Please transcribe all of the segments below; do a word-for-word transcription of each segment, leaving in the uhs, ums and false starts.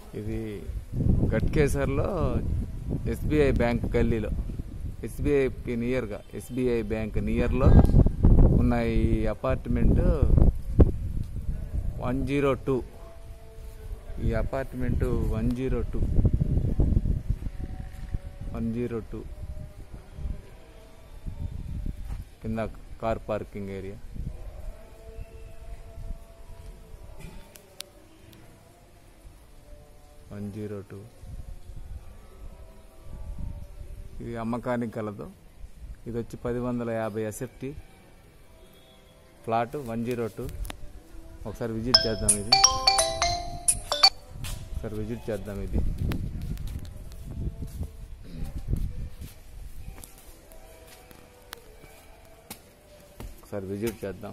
ఇది గట్కేసర్లో SBI bank గల్లీలో, ఎస్బీఐకి నియర్గా, SBI bank నియర్లో ఉన్న ఈ అపార్ట్మెంట్ వన్ జీరో టూ ఈ apartment one zero two one zero two కింద car parking area. One zero two ఇది అమ్మకానికి కలదు. ఇది వచ్చి పది వందల యాభై SFT flat one zero two. ఒకసారి విజిట్ చేద్దాం ఇది ఒకసారి విజిట్ చేద్దాం ఇది ఒకసారి విజిట్ చేద్దాం.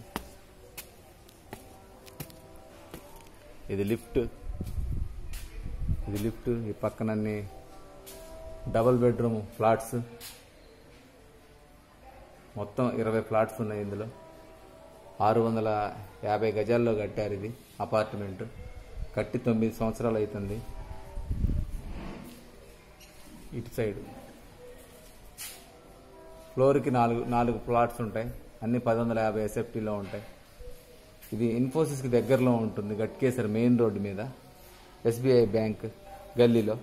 ఇది లిఫ్ట్ ఇది లిఫ్ట్ ఈ పక్కనన్నీ డబుల్ బెడ్రూమ్ ఫ్లాట్స్, మొత్తం ఇరవై ఫ్లాట్స్ ఉన్నాయి ఇందులో. ఆరు వందల యాభై గజాల్లో కట్టారు ఇది అపార్ట్మెంట్. కట్టి తొమ్మిది సంవత్సరాలు అవుతుంది. ఇటు సైడ్ ఫ్లోర్కి నాలుగు నాలుగు ఫ్లాట్స్ ఉంటాయి. అన్ని పది వందల యాభై ఎస్ఎఫ్టీలో ఉంటాయి. ఇది ఇన్ఫోసిస్కి దగ్గరలో ఉంటుంది, గట్కేసర్ మెయిన్ రోడ్డు మీద, ఎస్బీఐ బ్యాంక్ గల్లీలో.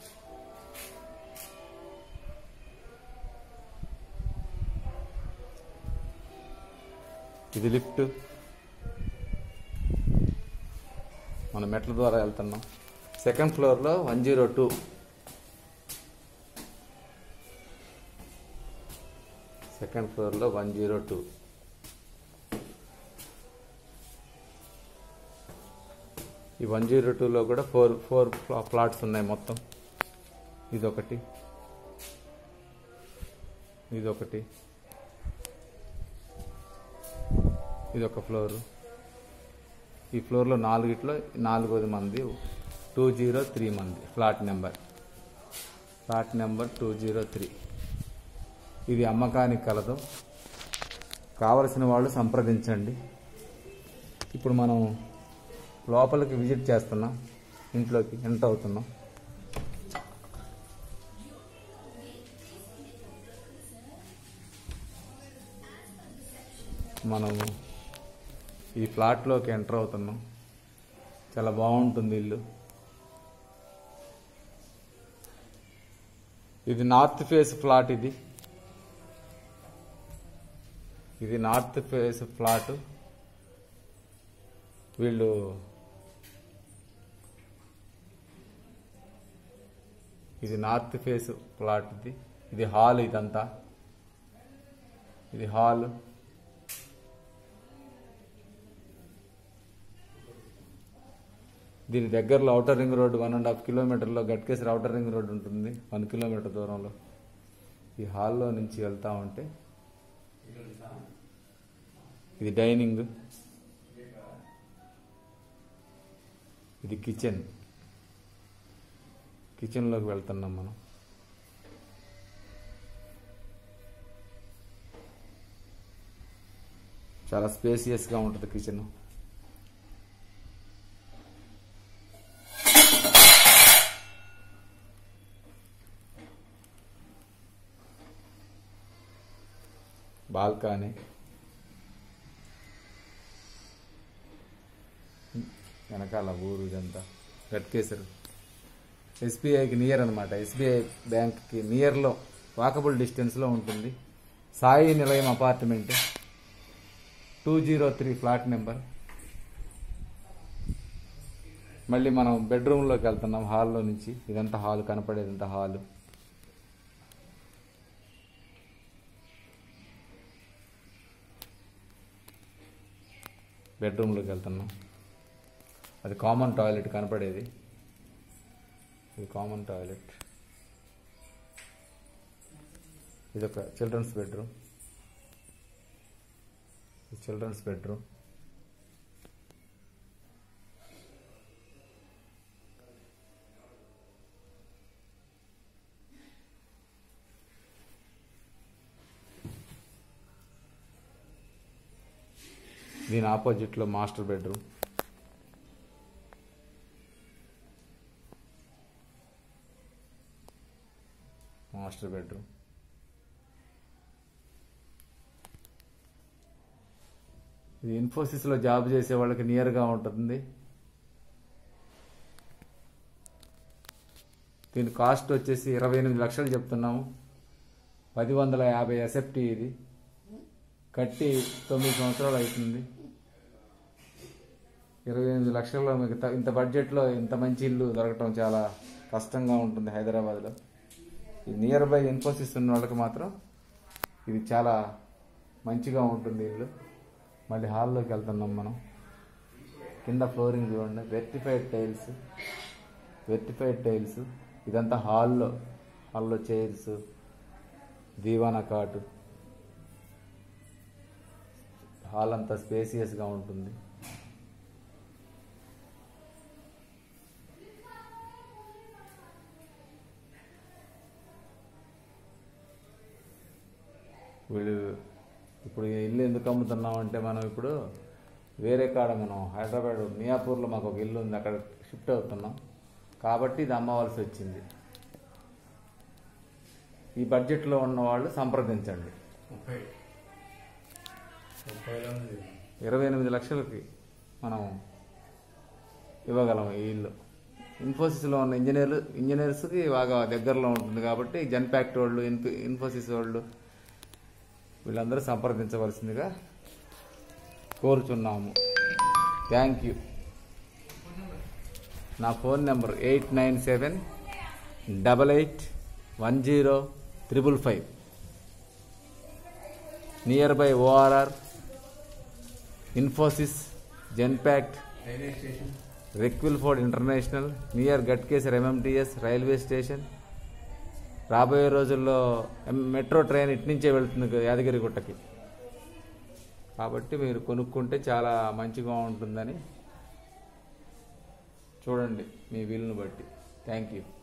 ఇది లిఫ్ట్, మనం మెట్ల ద్వారా వెళ్తున్నాం. సెకండ్ ఫ్లోర్లో వన్ జీరో టూ సెకండ్ ఫ్లోర్లో వన్ జీరో టూ ఈ వన్ జీరో టూలో కూడా ఫోర్ ఫోర్ ఫ్లాట్స్ ఉన్నాయి మొత్తం. ఇదొకటి ఇదొకటి ఇదొక ఫ్లోరు. ఈ ఫ్లోర్లో నాలుగిట్లో నాలుగోది మంది, టూ జీరో త్రీ మంది flat number flat number two zero three. ఇది అమ్మకానికి కలదు. కావలసిన వాళ్ళు సంప్రదించండి. ఇప్పుడు మనం లోపలికి విజిట్ చేస్తున్నాం, ఇంట్లోకి ఎంటర్ అవుతున్నాం. మనము ఈ ఫ్లాట్లోకి ఎంటర్ అవుతున్నాం. చాలా బాగుంటుంది ఇల్లు. ఇది నార్త్ ఫేస్ ఫ్లాట్. ఇది ఇది నార్త్ ఫేస్ ఫ్లాట్. వీళ్ళు ఇది నార్త్ ఫేస్ ఫ్లాట్. ఇది ఇది హాల్. ఇదంతా ఇది హాల్. దీని దగ్గరలో outer ring road one and half కిలోమీటర్లో గట్కేసర్ ఔటర్ రింగ్ రోడ్ ఉంటుంది, వన్ కిలోమీటర్ దూరంలో. ఈ హాల్లో నుంచి వెళ్తా ఉంటే ఇది డైనింగ్, ఇది కిచెన్. కిచెన్లోకి వెళ్తున్నాం మనం. చాలా స్పేసియస్గా ఉంటుంది కిచెన్. బాల్కనీ, వెనకాల ఊరు. ఇదంతా గట్కేసర్ ఎస్బీఐకి నియర్ అనమాట. ఎస్బీఐ బ్యాంక్కి నియర్లో, వాకబుల్ డిస్టెన్స్లో ఉంటుంది. Sai Nilayam apartment two zero three flat number. మళ్ళీ మనం బెడ్రూమ్లోకి వెళ్తున్నాం హాల్లో నుంచి. ఇదంతా హాల్, కనపడేదంతా హాల్. బెడ్రూమ్లోకి వెళ్తున్నాం. అది కామన్ టాయిలెట్ కనపడేది. ఇది కామన్ టాయిలెట్. ఇది ఒక చిల్డ్రన్స్ బెడ్రూమ్. Children's bedroom. దీని ఆపోజిట్లో మాస్టర్ బెడ్రూమ్. Master bedroom. ఇది ఇన్ఫోసిస్లో జాబ్ చేసే వాళ్ళకి నియర్గా ఉంటుంది. దీని కాస్ట్ వచ్చేసి ఇరవై ఎనిమిది లక్షలు చెప్తున్నాము. పది వందల యాభై ఎస్ఎఫ్టీ. ఇది కట్టి తొమ్మిది సంవత్సరాలు అవుతుంది. ఇరవై ఎనిమిది లక్షల్లో మీకు ఇంత బడ్జెట్లో ఇంత మంచి ఇల్లు దొరకటం చాలా కష్టంగా ఉంటుంది హైదరాబాద్లో. ఈ నియర్ బై ఇన్ఫోసిస్ ఉన్న వాళ్ళకి మాత్రం ఇది చాలా మంచిగా ఉంటుంది ఇల్లు. మళ్ళీ హాల్లోకి వెళ్తున్నాం మనం. కింద ఫ్లోరింగ్ చూడండి, వెర్టిఫైడ్ టైల్స్ వెర్టిఫైడ్ టైల్స్ ఇదంతా హాల్లో హాల్లో చైర్స్, దీవానా కాటు. హాల్ అంతా స్పేసియస్గా ఉంటుంది. వీళ్ళు ఇప్పుడు ఈ ఇల్లు ఎందుకు అమ్ముతున్నాం అంటే, మనం ఇప్పుడు వేరే కాడ మనం హైదరాబాద్ మియాపూర్లో మాకు ఒక ఇల్లు ఉంది, అక్కడ షిఫ్ట్ అవుతున్నాం కాబట్టి ఇది అమ్మవలసి వచ్చింది. ఈ బడ్జెట్లో ఉన్న వాళ్ళు సంప్రదించండి. ఇరవై ఎనిమిది లక్షలకి మనం ఇవ్వగలం ఈ ఇల్లు. ఇన్ఫోసిస్లో ఉన్న ఇంజనీర్లు ఇంజనీర్స్కి బాగా దగ్గరలో ఉంటుంది కాబట్టి జెన్పాక్ట్ వాళ్ళు, ఇన్ఫోసిస్ వాళ్ళు వీళ్ళందరూ సంప్రదించవలసిందిగా కోరుచున్నాము. Thank you. నా phone number eight nine seven double eight one zero triple five. Near by ORR, Infosys, Genpact, రెక్విల్ఫోర్డ్ international, near Ghatkesar MMTS railway station. రాబోయే రోజుల్లో మెట్రో ట్రైన్ ఇటు నుంచే వెళ్తుంది యాదగిరిగుట్టకి. కాబట్టి మీరు కొనుక్కుంటే చాలా మంచిగా ఉంటుందని చూడండి మీ వీలును బట్టి. Thank you.